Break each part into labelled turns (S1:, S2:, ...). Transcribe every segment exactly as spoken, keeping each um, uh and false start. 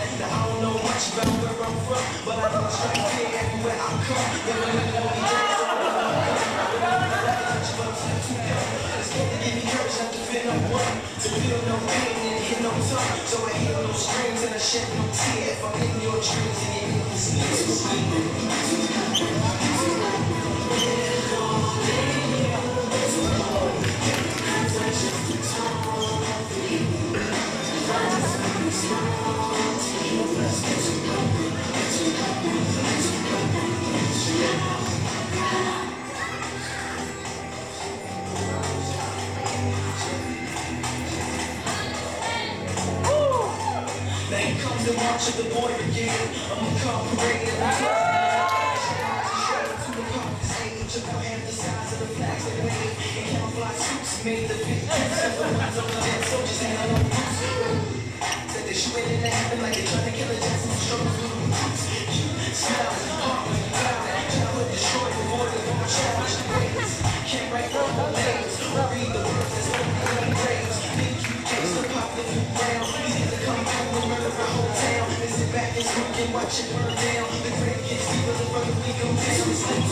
S1: Now I don't know much about where I'm from, but I know straight here everywhere I come. Never let nobody dance on the floor. It's supposed to give me courage not to feel no one, to feel no pain and hear no tongue. So I hear no screams and I shed no tear. If I'm in your dreams and you make me sleep. The march of the boy brigade, I'm a corporated. I'm to the compass age, about half the size of the flags they made. And camouflage suits made the big trips of the ones of the dead soldiers and I know roots. Said they shooting in the heaven like they're trying to kill a Jackson struggle through the roots. Smell, heart, cloud, childhood destroyed, the void of all challenge ways. Can't write all the names, or read the words that's over in the graves. Think you chase the popular new ground, easy to come through and murder a whole town. And sit back and smoke and watch it burn down. The grave gets deeper, the further we go down. It's like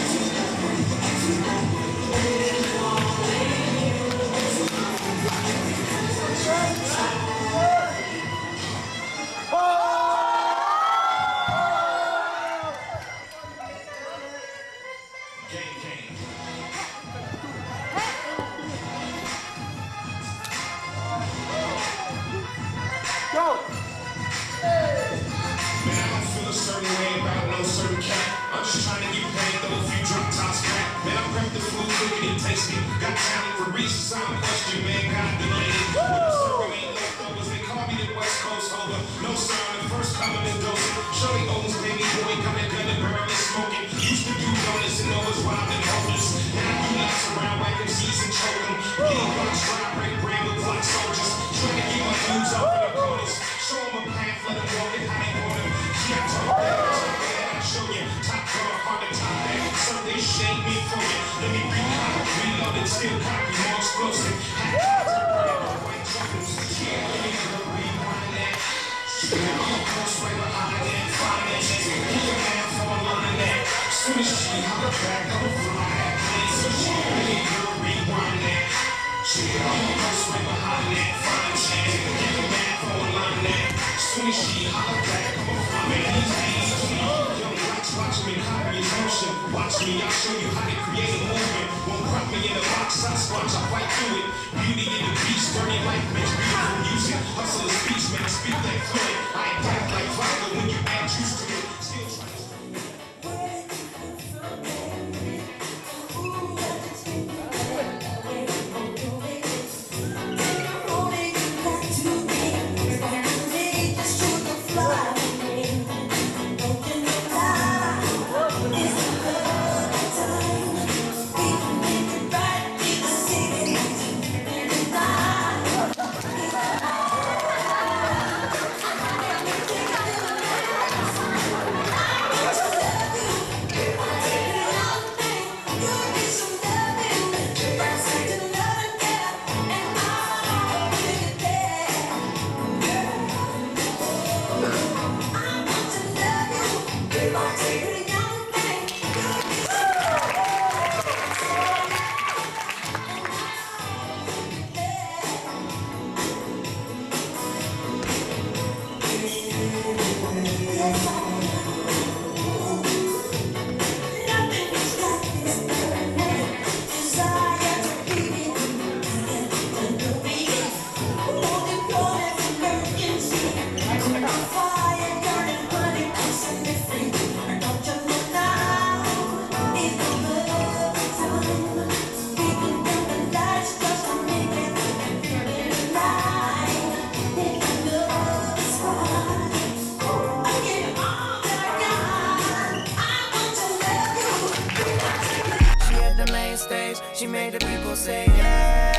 S1: watch me, I'll show you how to create a movement. Won't crop me in the box, I squash, I fight through it. Beauty in the beast, dirty life makes beautiful music. Hustle is speech, man, I speak that fluent. I adapt like vodka when you add juice to it. Still trying to...
S2: She made the people say yeah.